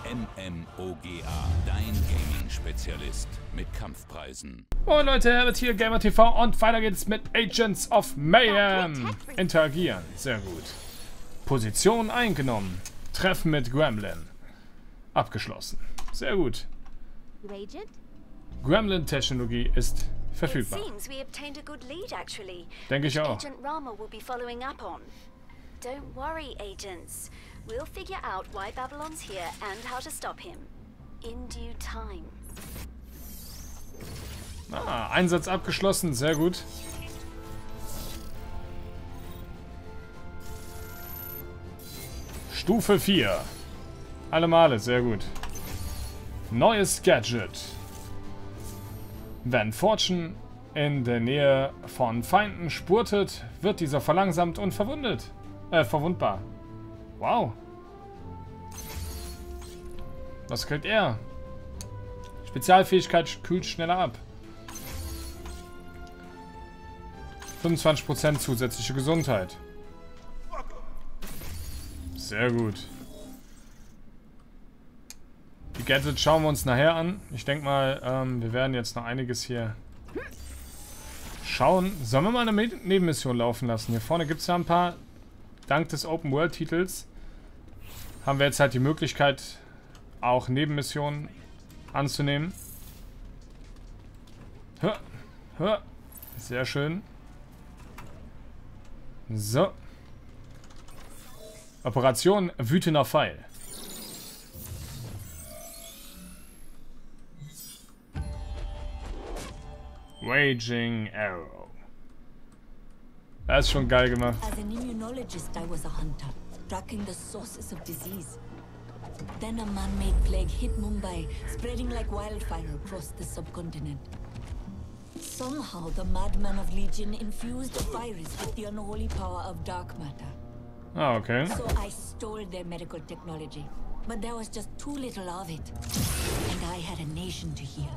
MMOGA, dein Gaming-Spezialist mit Kampfpreisen. Moin Leute, Herbert hier, Gamer TV, und weiter geht's mit Agents of Mayhem. Interagieren, sehr gut. Position eingenommen. Treffen mit Gremlin. Abgeschlossen. Sehr gut. Gremlin-Technologie ist verfügbar. Denke ich auch. Don't worry, agents. We'll figure out why Babylon's here and how to stop him. In due time. Ah, Einsatz abgeschlossen, sehr gut. Stufe 4. Alle Male, sehr gut. Neues Gadget. Wenn Fortune in der Nähe von Feinden spurtet, wird dieser verlangsamt und verwundbar. Wow. Was kriegt er? Spezialfähigkeit kühlt schneller ab. 25% zusätzliche Gesundheit. Sehr gut. Die Gadgets schauen wir uns nachher an. Ich denke mal, wir werden jetzt noch einiges hier schauen. Sollen wir mal eine Nebenmission laufen lassen? Hier vorne gibt es ja ein paar. Dank des Open-World-Titels haben wir jetzt halt die Möglichkeit, auch Nebenmissionen anzunehmen. Sehr schön. So. Operation Wütender Pfeil. Raging Arrow. Das ist schon geil gemacht. As an immunologist, I was a hunter, tracking the sources of disease. Then a man-made plague hit Mumbai, spreading like wildfire across the subcontinent. Somehow, the madman of Legion infused the virus with the unholy power of dark matter. Ah, okay. So I stole their medical technology, but there was just too little of it, and I had a nation to heal.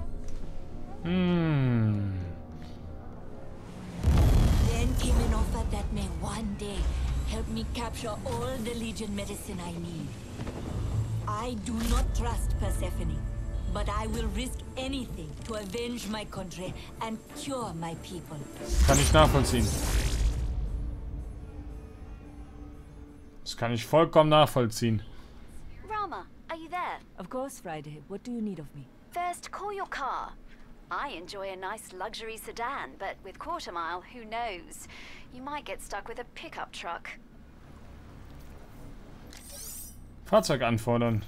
Then came an offer that may one day help me capture all the Legion medicine I need. I do not trust Persephone, but I will risk anything to avenge my country and cure my people. Kann ich nachvollziehen. Das kann ich vollkommen nachvollziehen. Rama, are you there? Of course, Friday. What do you need of me? First, call your car. I enjoy a nice luxury sedan, but with quarter mile, who knows? You might get stuck with a pickup truck. Fahrzeug anfordern.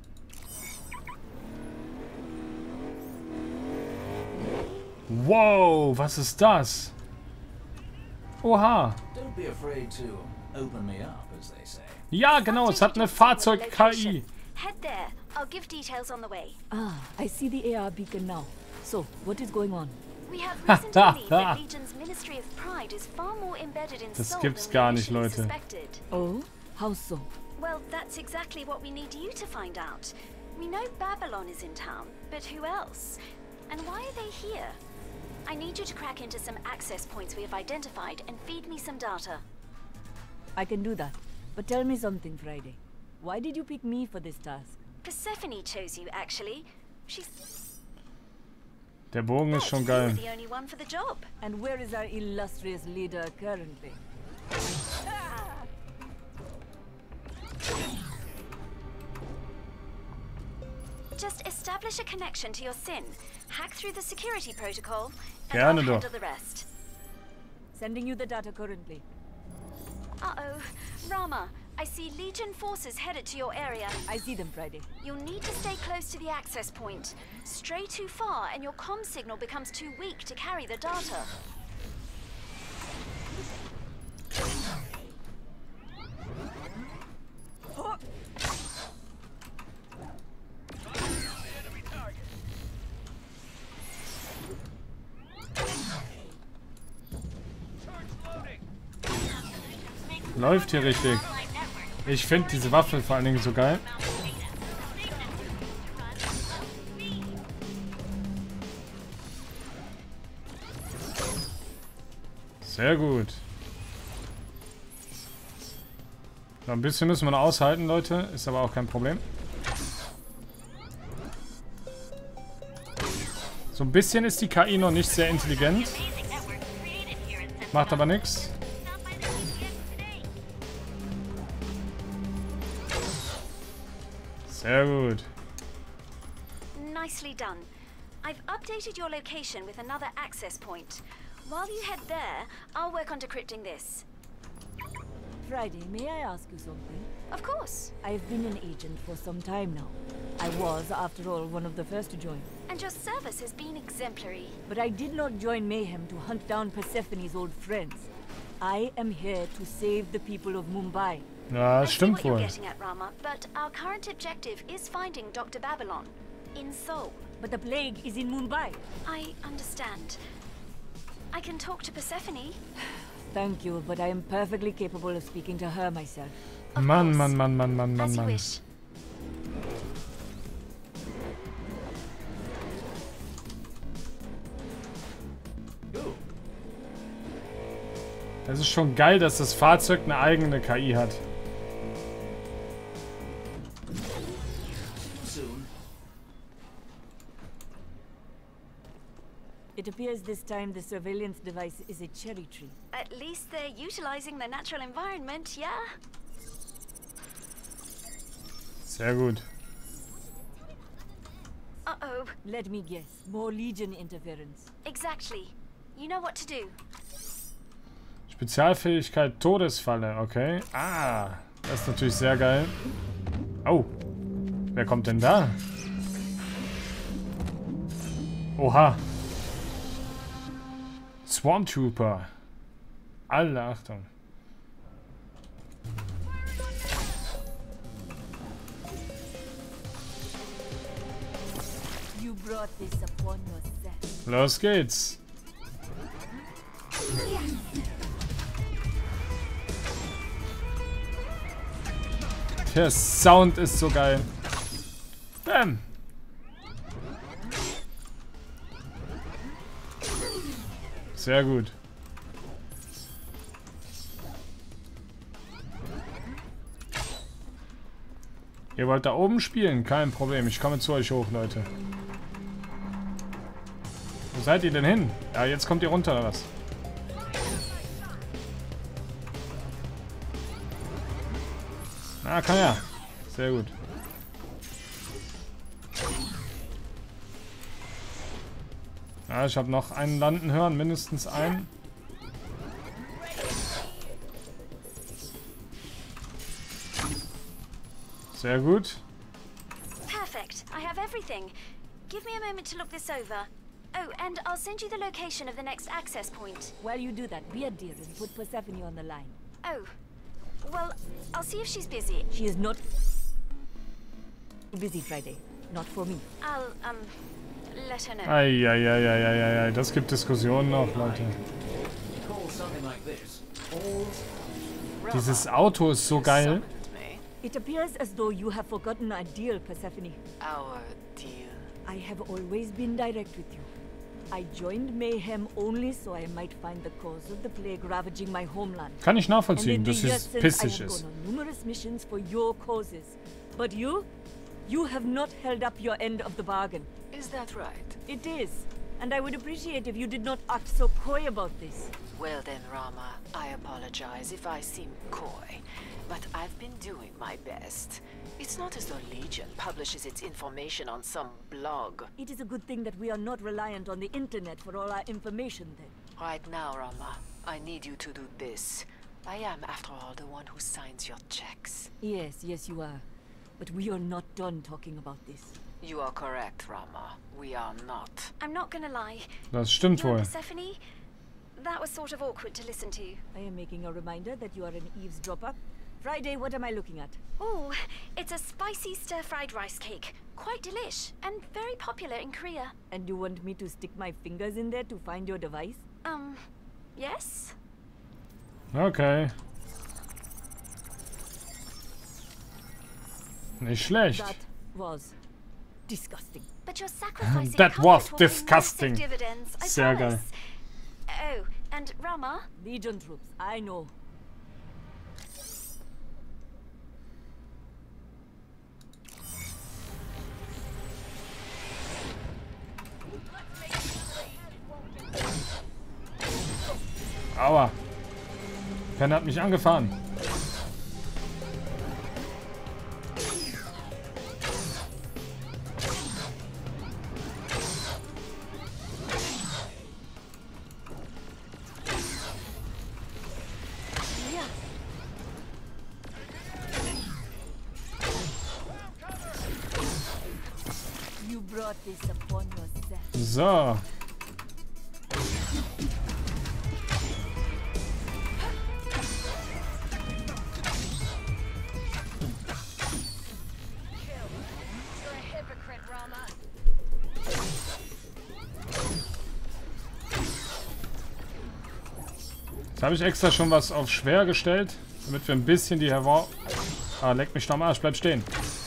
Wow, was ist das? Oha. Don't be afraid to open me up, as they say. Ja, genau, es hat eine Fahrzeug-KI. Head there. I'll give details on the way. Ah, I see the AR beacon now. So, what is going on? We have reason to believe that Legion's Ministry of Pride is far more embedded in Das Seoul gibt's than gar we nicht, initially Leute. suspected. Oh, how so? Well, that's exactly what we need you to find out. We know Babylon is in town, but who else? And why are they here? I need you to crack into some access points we have identified and feed me some data. I can do that. But tell me something, Friday. Why did you pick me for this task? Persephone chose you, actually. She's Der Bogen ist schon geil. the only one for the job. And where is our illustrious leader currently? Just establish a connection to your SIN, hack through the security protocol, and Gerne I'll doch. handle the rest. Sending you the data currently. Uh-oh. Rama, I see Legion forces headed to your area. I see them, Friday. You'll need to stay close to the access point. Stray too far and your comm signal becomes too weak to carry the data. Läuft hier richtig. Ich finde diese Waffe vor allen Dingen so geil. Sehr gut. So, ein bisschen müssen wir noch aushalten, Leute. Ist aber auch kein Problem. So ein bisschen ist die KI noch nicht sehr intelligent. Macht aber nichts. Sehr gut. Nicely done. I've updated your location with another access point. While you head there, I'll work on decrypting this. Friday, may I ask you something? Of course. I've been an agent for some time now. I was, after all, one of the first to join. And your service has been exemplary. But I did not join Mayhem to hunt down Persephone's old friends. I am here to save the people of Mumbai. Ja, I see stimmt what you're wohl. getting at, Rama, but our current objective is finding Dr. Babylon in Seoul. But the plague is in Mumbai. I understand. I can talk to Persephone. Thank you, but I am perfectly capable of speaking to her myself. Of Mann, course. Mann, Mann, Mann, Mann, Mann, As you Mann. wish. Es ist schon geil, dass das Fahrzeug eine eigene KI hat. Soon. It appears this time the surveillance device is a cherry tree. At least they're utilizing the natural environment, yeah? Sehr gut. Uh-oh. Let me guess, more Legion interference. Exactly. You know what to do. Spezialfähigkeit Todesfalle, okay. Ah, das ist natürlich sehr geil. Oh, wer kommt denn da? Oha. Swarm Trooper. Alle Achtung. You brought this upon yourself. Los geht's. Der Sound ist so geil. Bam. Sehr gut. Ihr wollt da oben spielen? Kein Problem. Ich komme zu euch hoch, Leute. Wo seid ihr denn hin? Ja, jetzt kommt ihr runter, oder was? Ah, komm her. Sehr gut. Ja, ich habe noch einen landen hören, mindestens einen. Sehr gut. Perfect. I have everything. Give me a moment to look this over. Oh, and I'll send you the location of the next access point. While you do that, be a dear and put Persephone on the line. Oh. Well, I'll see if she's busy. She is not busy Friday. Not for me. I'll, let her know. Eieieiei, das gibt Diskussionen noch, Leute. You call something like this balls? Dieses Auto ist so geil. It appears as though you have forgotten our deal, Persephone. Our deal. I have always been direct with you. I joined Mayhem only so I might find the cause of the plague ravaging my homeland. Kann ich And nachvollziehen, in the dass years es since, pissig I have ist. gone on numerous missions for your causes. But you have not held up your end of the bargain. Is that right? It is. And I would appreciate if you did not act so coy about this. Well then, Rama, I apologize if I seem coy, but I've been doing my best. It's not as though Legion publishes its information on some blog. It is a good thing that we are not reliant on the internet for all our information then. Right now, Rama, I need you to do this. I am, after all, the one who signs your checks. Yes, you are. But we are not done talking about this. You are correct, Rama. We are not. I'm not gonna lie. Das stimmt You and wohl. Persephone? That was sort of awkward to listen to. I am making a reminder that you are an eavesdropper. Friday, what am I looking at? Oh, it's a spicy stir-fried rice cake. Quite delish, and very popular in Korea. And you want me to stick my fingers in there to find your device? Yes? Okay. Nicht schlecht. That was disgusting. But you're sacrificing That comfort was will pay disgusting. massive dividends, I Sehr geil. promise. Oh, and Rama? Legion troops, I know. Keiner hat mich angefahren. You brought this upon yourself. So. Jetzt habe ich extra schon was auf schwer gestellt, damit wir ein bisschen die Ah, leck mich doch am Arsch, bleib stehen.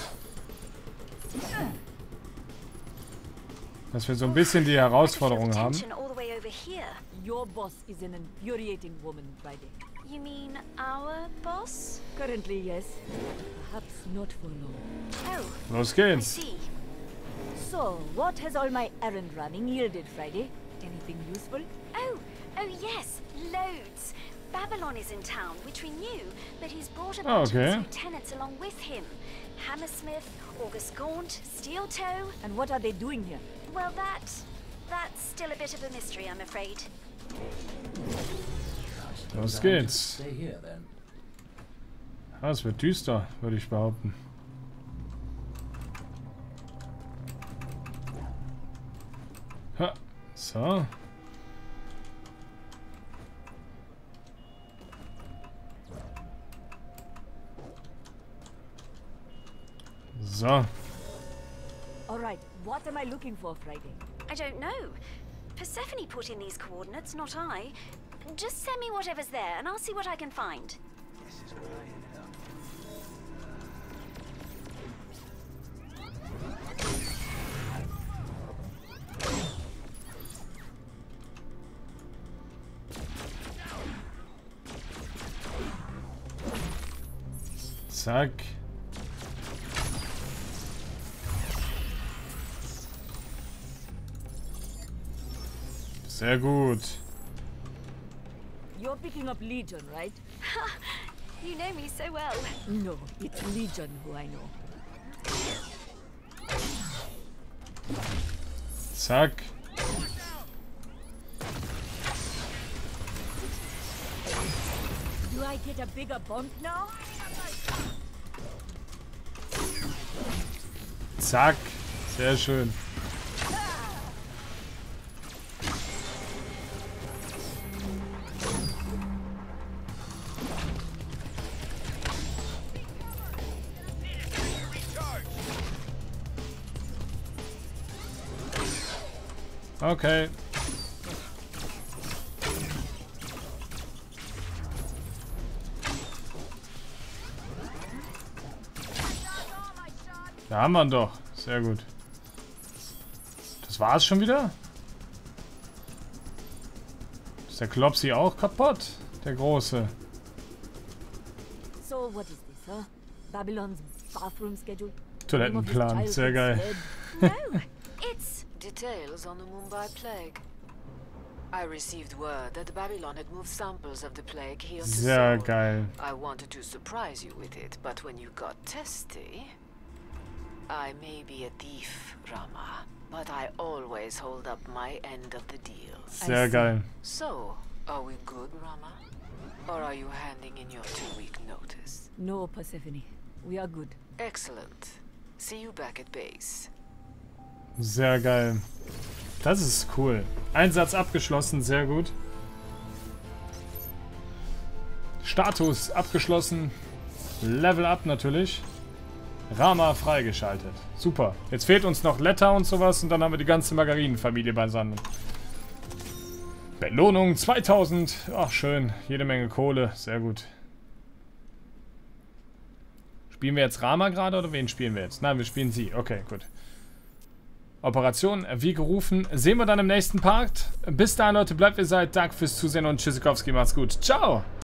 Dass wir so ein bisschen die Herausforderung haben. Your boss is an infuriating woman, Friday. You mean our boss? Currently, yes. Perhaps not for long. Oh, Los I geht's. see. So, what has all my errand running yielded, Friday? Anything useful? Oh yes, loads. Babylon is in town, which we knew, but he's brought a bunch of his lieutenants along with him. Hammersmith, August Gaunt, Steel Toe. And what are they doing here? Well, that's still a bit of a mystery, I'm afraid. Los geht's. Stay here then. Ah, es wird düster, würde ich behaupten. Ha, so. So. All right, what am I looking for, Friday? I don't know. Persephone put in these coordinates, not I. Just send me whatever's there, and I'll see what I can find. Zack. Sehr gut. You're picking up Legion, right? You know me so well. No, it's Legion who I know. Zack. Do I get a bigger bump now? Zack. Sehr schön. Okay. Da haben wir ihn doch. Sehr gut. Das war's schon wieder? Ist der Klopsi auch kaputt? Der Große. So what is this, huh? Babylon's bathroom schedule? Toilettenplan. Sehr geil. No, it's... Details on the Mumbai plague. I received word that Babylon had moved samples of the plague here to Sehr Seoul. geil. I wanted to surprise you with it, but when you got testy... I may be a thief, Rama, but I always hold up my end of the deal. Sehr geil. So, are we good, Rama? Or are you handing in your 2-week notice? No, Persephone. We are good. Excellent. See you back at base. Sehr geil. Das ist cool. Einsatz abgeschlossen, sehr gut. Status abgeschlossen. Level up natürlich. Rama freigeschaltet. Super. Jetzt fehlt uns noch Letter und sowas und dann haben wir die ganze Margarinenfamilie beisammen. Belohnung 2000. Ach schön. Jede Menge Kohle. Sehr gut. Spielen wir jetzt Rama gerade oder wen spielen wir jetzt? Nein, wir spielen sie. Okay, gut. Operation wie gerufen. Sehen wir dann im nächsten Part. Bis dahin, Leute, bleibt wie ihr seid. Danke fürs Zusehen und Tschüssikowski. Macht's gut. Ciao!